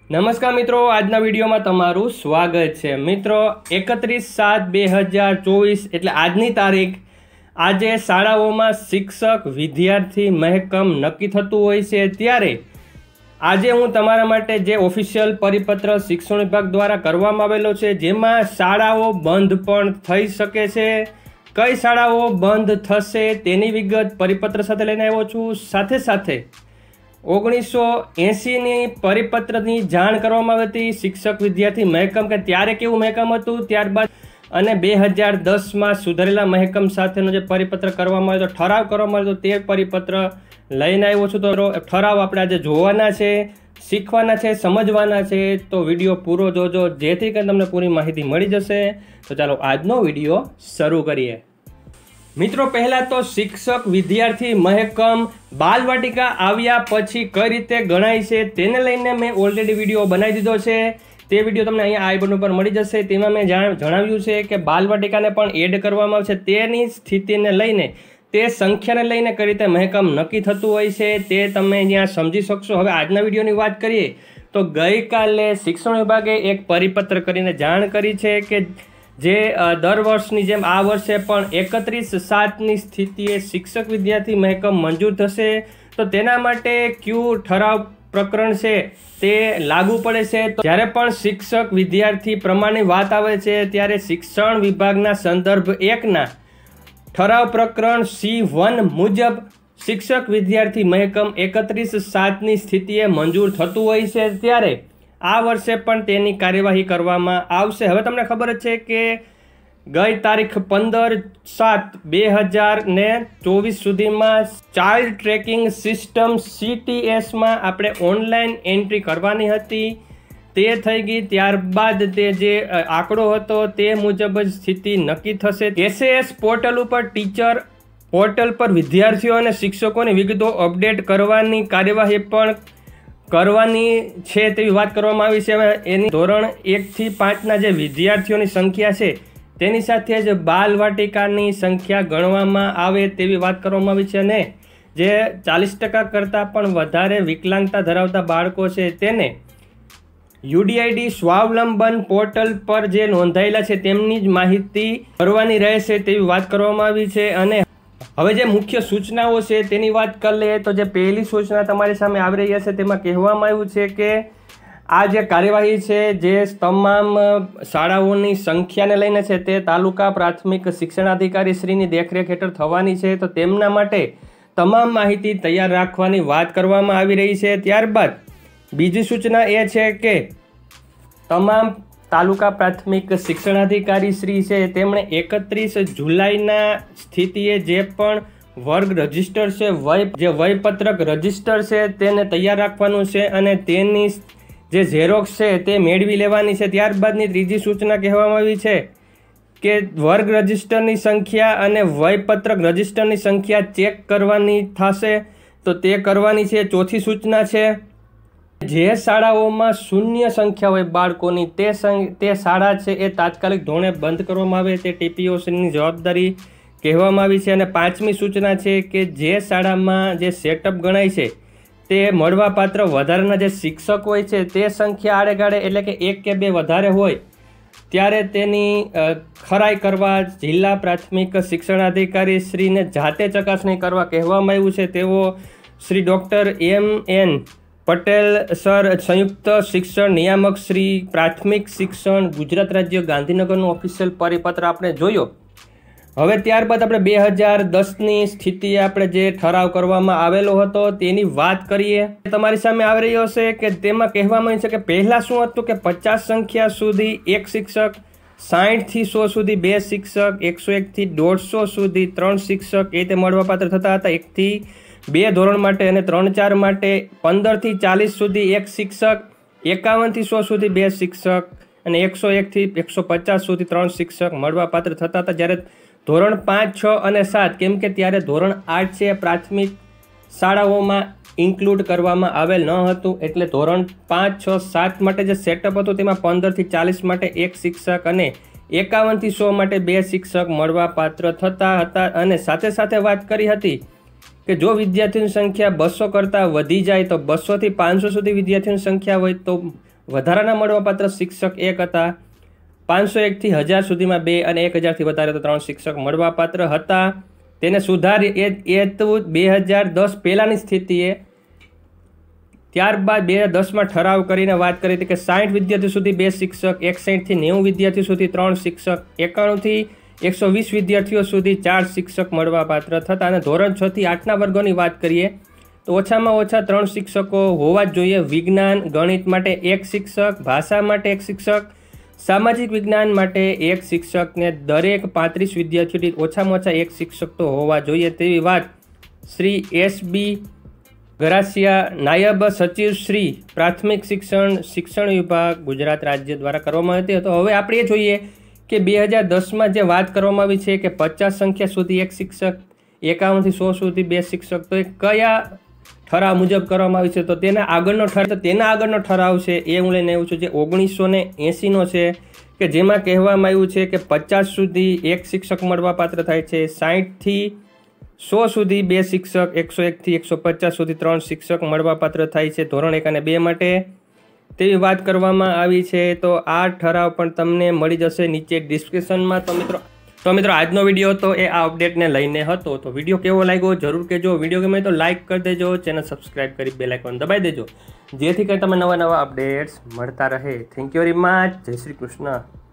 નમસ્કાર મિત્રો, આજના વિડીયોમાં તમારું સ્વાગત છે। મિત્રો 31/7/2024 એટલે આજની તારીખ આજે શાળાઓમાં શિક્ષક વિદ્યાર્થી મહેકમ નક્કી થતું હોય છે। ત્યારે આજે હું તમારા માટે જે ઓફિશિયલ પરિપત્ર શિક્ષણ વિભાગ દ્વારા કરવામાં આવેલો છે, જેમાં શાળાઓ બંધ પણ થઈ શકે છે, કઈ શાળાઓ બંધ થશે તેની વિગત પરિપત્ર સાથે લઈને આવ્યો છું। સાથે સાથે 1980ની પરિપત્રની જાણ કરવામાં આવી હતી શિક્ષક વિદ્યાર્થી મહેકમ કે ત્યારે કેવું મહેકમ હતું, ત્યારબાદ અને 2010માં સુધારેલા મહેકમ સાથેનો જે પરિપત્ર કરવામાં આવ્યો, ઠરાવ કરવામાં આવ્યો, તે પરિપત્ર લઈને આવ્યો છું। તો ઠરાવ આપણે આજે જોવાના છે, શીખવાના છે, સમજવાના છે। તો વિડીયો પૂરો જોજો જેથી કરીને તમને પૂરી માહિતી મળી જશે। તો ચાલો આજનો વિડીયો શરૂ કરીએ। મિત્રો પહેલાં તો શિક્ષક વિદ્યાર્થી મહેકમ બાલવાટિકા આવ્યા પછી કઈ રીતે ગણાય છે તેને લઈને મેં ઓલરેડી વિડીયો બનાવી દીધો છે। તે વિડીયો તમને અહીંયા આઈ બટન ઉપર મળી જશે। તેમાં મેં જણાવ્યું છે કે બાલવાટિકાને પણ એડ કરવામાં આવશે, તેની સ્થિતિને લઈને, તે સંખ્યાને લઈને કઈ રીતે મહેકમ નક્કી થતું હોય છે તે તમે અહીંયા સમજી શકશો। હવે આજના વિડીયોની વાત કરીએ તો ગઈકાલે શિક્ષણ વિભાગે એક પરિપત્ર કરીને જાણ કરી છે કે જે દર વર્ષની જેમ આ વર્ષે પણ 31/7ની સ્થિતિએ શિક્ષક વિદ્યાર્થી મહેકમ મંજૂર થશે। તો તેના માટે ક્યુ ઠરાવ પ્રકરણ છે તે લાગુ પડે છે। તો જ્યારે પણ શિક્ષક વિદ્યાર્થી પ્રમાણની વાત આવે છે ત્યારે શિક્ષણ વિભાગના સંદર્ભ 1ના ઠરાવ પ્રકરણ C1 મુજબ શિક્ષક વિદ્યાર્થી મહેકમ 31/7ની સ્થિતિએ મંજૂર થતું હોય છે। ત્યારે આ વર્ષે પણ તેની કાર્યવાહી કરવામાં આવશે। હવે તમને ખબર જ છે કે ગઈ તારીખ 15/7/2024 સુધીમાં ચાઇલ્ડ ટ્રેકિંગ સિસ્ટમ CTSમાં આપણે ઓનલાઈન એન્ટ્રી કરવાની હતી, તે થઈ ગઈ। ત્યારબાદ તે જે આંકડો હતો તે મુજબ જ સ્થિતિ નક્કી થશે। SAS પોર્ટલ ઉપર ટીચર પોર્ટલ પર વિદ્યાર્થીઓ અને શિક્ષકોની વિગતો અપડેટ કરવાની કાર્યવાહી પણ કરવાની છે તેવી વાત કરવામાં આવી છે। એની ધોરણ 1 થી 5ના જે વિદ્યાર્થીઓની સંખ્યા છે તેની સાથે જ બાલવાટિકાની સંખ્યા ગણવામાં આવે તેવી વાત કરવામાં આવી છે, અને જે 40% કરતાં પણ વધારે વિકલાંગતા ધરાવતા બાળકો છે તેને UDID સ્વાવલંબન પોર્ટલ પર જે નોંધાયેલા છે તેમની જ માહિતી ભરવાની રહેશે તેવી વાત કરવામાં આવી છે। અને હવે જે મુખ્ય સૂચનાઓ છે તેની વાત કરી લઈએ તો જે પહેલી સૂચના તમારી સામે આવી રહી હશે તેમાં કહેવામાં આવ્યું છે કે આ જે કાર્યવાહી છે જે તમામ શાળાઓની સંખ્યાને લઈને છે તે તાલુકા પ્રાથમિક શિક્ષણાધિકારી શ્રીની દેખરેખ હેઠળ થવાની છે। તો તેમના માટે તમામ માહિતી તૈયાર રાખવાની વાત કરવામાં આવી રહી છે। ત્યારબાદ બીજી સૂચના એ છે કે તમામ તાલુકા પ્રાથમિક શિક્ષણાધિકારી શ્રી છે તેમણે 31 જુલાઈના સ્થિતિએ જે પણ વર્ગ રજિસ્ટર છે, જે વયપત્રક રજિસ્ટર છે તેને તૈયાર રાખવાનું છે અને તેની જે ઝેરોક્સ છે તે મેળવી લેવાની છે। ત્યારબાદની ત્રીજી સૂચના કહેવામાં આવી છે કે વર્ગ રજિસ્ટરની સંખ્યા અને વયપત્રક રજિસ્ટરની સંખ્યા ચેક કરવાની થશે, તો તે કરવાની છે। ચોથી સૂચના છે જે શાળાઓમાં શૂન્ય સંખ્યા હોય બાળકોની તે શાળા છે એ તાત્કાલિક ધોરણે બંધ કરવામાં આવે, તે TPOCની જવાબદારી કહેવામાં આવી છે। અને પાંચમી સૂચના છે કે જે શાળામાં જે સેટઅપ ગણાય છે તે મળવાપાત્ર વધારાના જે શિક્ષક હોય છે તે સંખ્યા આડેગાડે એટલે કે 1 કે 2 વધારે હોય ત્યારે તેની ખરાઈ કરવા જિલ્લા પ્રાથમિક શિક્ષણાધિકારી શ્રીને જાતે ચકાસણી કરવા કહેવામાં આવ્યું છે। તેઓ Shri doctor MN Patel sir, સંયુક્ત શિક્ષણ નિયામક શ્રી, પ્રાથમિક શિક્ષણ, ગુજરાત રાજ્ય, ગાંધીનગરનો ઓફિશિયલ પરિપત્ર આપણે જોયો। હવે ત્યારબાદ આપણે 2010ની સ્થિતિએ આપણે જે ઠરાવ કરવામાં આવેલો હતો તેની વાત કરીએ। તમારી સામે આવી રહ્યો હશે કે તેમાં કહેવામાં આવ્યું છે કે પહેલાં શું હતું કે 50 સંખ્યા સુધી 1 શિક્ષક, 60 થી 100 સુધી 2 શિક્ષક, 101 થી 150 સુધી 3 શિક્ષક એ તે મળવાપાત્ર થતા હતા, 1 થી 2 ધોરણ માટે અને 3-4 માટે, 15 થી 40 સુધી 1 શિક્ષક, 51 થી 100 સુધી 2 શિક્ષક અને 101 થી 150 સુધી 3 શિક્ષક મળવાપાત્ર થતા હતા। જ્યારે ધોરણ 5, 6 અને 7 કેમ કે ત્યારે ધોરણ 8 છે પ્રાથમિક શાળાઓમાં ઇન્ક્લુડ કરવામાં આવેલ ન હતું, એટલે ધોરણ 5, 6, 7 માટે જે સેટઅપ હતું તેમાં 15 થી 40 માટે 1 શિક્ષક અને 51 થી 100 માટે 2 શિક્ષક મળવાપાત્ર થતા હતા। અને સાથે સાથે વાત કરી હતી કે જો વિદ્યાર્થીઓની સંખ્યા 200 કરતાં વધી જાય તો 200 થી 500 સુધી વિદ્યાર્થીઓની સંખ્યા હોય તો વધારાના મળવાપાત્ર શિક્ષક 1 હતા. 501 થી 1000 સુધીમાં 2 અને 1000 થી વધારે તો 3 શિક્ષક મળવાપાત્ર હતા. તેને સુધારી એ તો 2010 પહેલાંની સ્થિતિએ. ત્યારબાદ 2010માં ઠરાવ કરીને વાત કરી હતી કે 60 વિદ્યાર્થીઓ સુધી 2 શિક્ષક, 61 થી 90 વિદ્યાર્થીઓ સુધી 3 શિક્ષક, 91 થી 120 વિદ્યાર્થીઓ સુધી 4 શિક્ષક મળવાપાત્ર થતા. અને ધોરણ 6 થી 8ના વર્ગોની વાત કરીએ તો ઓછામાં ઓછા 3 શિક્ષકો હોવા જ જોઈએ. વિજ્ઞાન ગણિત માટે 1 શિક્ષક, ભાષા માટે 1 શિક્ષક, સામાજિક વિજ્ઞાન માટે 1 શિક્ષકને દરેક 35 વિદ્યાર્થીઓથી ઓછામાં ઓછા 1 શિક્ષક તો હોવા જોઈએ તેવી વાત શ્રી SB ગરાસિયા, નાયબ સચિવ શ્રી પ્રાથમિક શિક્ષણ વિભાગ ગુજરાત રાજ્ય દ્વારા કરવામાં આવી હતી. તો હવે આપણે એ જોઈએ કે 2010માં જે વાત કરવામાં આવી છે કે 50 સંખ્યા સુધી 1 શિક્ષક, 51 થી 100 સુધી 2 શિક્ષક, તો એ કયા ઠરાવ મુજબ કરવામાં આવી છે? તો તેના આગળનો ઠરાવ છે એ હું લઈને આવ્યો છું, જે 1980નો છે, કે જેમાં કહેવામાં આવ્યું છે કે 50 સુધી 1 શિક્ષક મળવાપાત્ર થાય છે, 60 થી 100 સુધી 2 શિક્ષક, 101 થી 150 સુધી 3 શિક્ષક મળવાપાત્ર થાય છે ધોરણ 1 અને 2 માટે તેવી વાત કરવામાં આવી છે. તો આ ઠરાવ પણ તમને મળી જશે નીચે ડિસ્ક્રિપ્શનમાં. તો મિત્રો આજનો વિડીયો તો એ આ અપડેટને લઈને હતો. તો વિડીયો કેવો લાગ્યો જરૂર કહેજો. વિડીયો ગમે તો લાઇક કરી દેજો, ચેનલ સબસ્ક્રાઈબ કરી બેલ આઇકોન દબાવી દેજો, જેથી કરી તમે નવા અપડેટ્સ મળતા રહે. Thank you very much. જય શ્રી કૃષ્ણ.